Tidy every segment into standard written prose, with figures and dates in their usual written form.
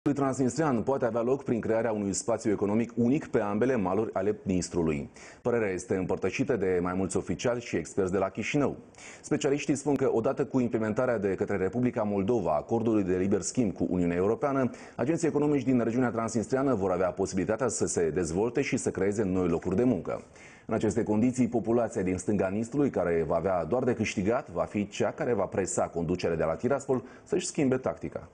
Transnistrian poate avea loc prin crearea unui spațiu economic unic pe ambele maluri ale Dnistrului. Părerea este împărtășită de mai mulți oficiali și experți de la Chișinău. Specialiștii spun că odată cu implementarea de către Republica Moldova a acordului de liber schimb cu Uniunea Europeană, agenții economici din regiunea transnistriană vor avea posibilitatea să se dezvolte și să creeze noi locuri de muncă. În aceste condiții, populația din stânga Nistrului, care va avea doar de câștigat, va fi cea care va presa conducerea de la Tiraspol să-și schimbe tactica.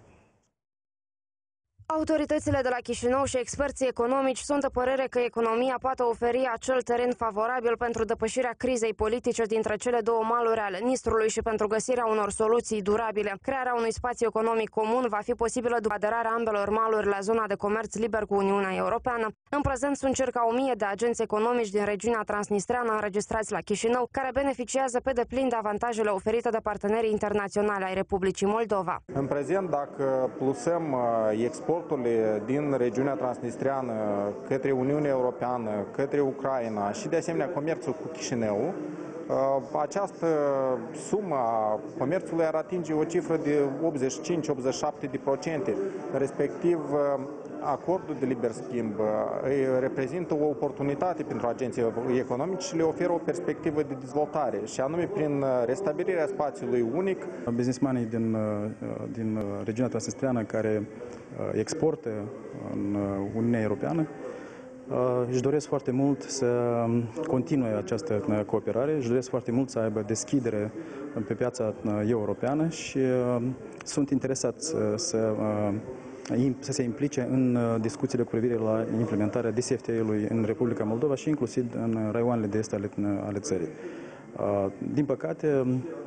Autoritățile de la Chișinău și experții economici sunt de părere că economia poate oferi acel teren favorabil pentru depășirea crizei politice dintre cele două maluri ale Nistrului și pentru găsirea unor soluții durabile. Crearea unui spațiu economic comun va fi posibilă după aderarea ambelor maluri la zona de comerț liber cu Uniunea Europeană. În prezent sunt circa 1000 de agenți economici din regiunea transnistreană înregistrați la Chișinău, care beneficiază pe deplin de avantajele oferite de partenerii internaționali ai Republicii Moldova. În prezent, dacă plusăm exporturile din regiunea transnistreană către Uniunea Europeană, către Ucraina și de asemenea comerțul cu Chișinău, această sumă a comerțului ar atinge o cifră de 85-87%, respectiv acordul de liber schimb reprezintă o oportunitate pentru agenții economici și le oferă o perspectivă de dezvoltare, și anume prin restabilirea spațiului unic. Businessmanii din regiunea transnistreană care exportă în Uniunea Europeană își doresc foarte mult să continue această cooperare, își doresc foarte mult să aibă deschidere pe piața europeană și sunt interesați să se implice în discuțiile cu privire la implementarea DCFTA-ului în Republica Moldova și inclusiv în raioanele de est ale țării. Din păcate,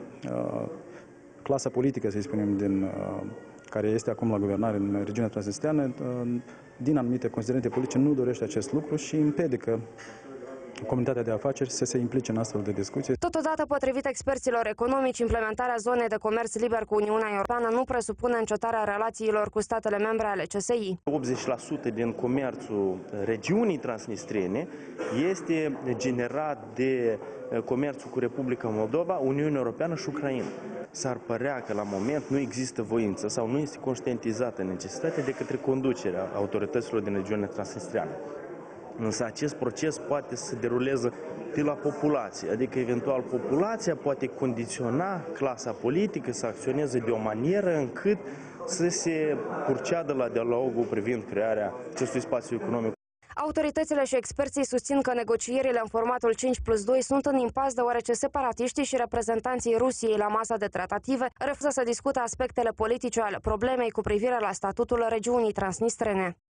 clasa politică, să spunem, care este acum la guvernare în regiunea transnistreană, din anumite considerente politice nu dorește acest lucru și împiedică comunitatea de afaceri să se implice în astfel de discuții. Totodată, potrivit experților economici, implementarea zonei de comerț liber cu Uniunea Europeană nu presupune încetarea relațiilor cu statele membre ale CSI. 80% din comerțul regiunii transnistrene este generat de comerțul cu Republica Moldova, Uniunea Europeană și Ucraina. S-ar părea că la moment nu există voință sau nu este conștientizată necesitatea de către conducerea autorităților din regiunea transnistreană. Însă acest proces poate să se deruleze de la populație, adică eventual populația poate condiționa clasa politică să acționeze de o manieră încât să se proceadă la dialogul privind crearea acestui spațiu economic. Autoritățile și experții susțin că negocierile în formatul 5+2 sunt în impas deoarece separatiștii și reprezentanții Rusiei la masa de tratative refuză să discute aspectele politice ale problemei cu privire la statutul regiunii transnistrene.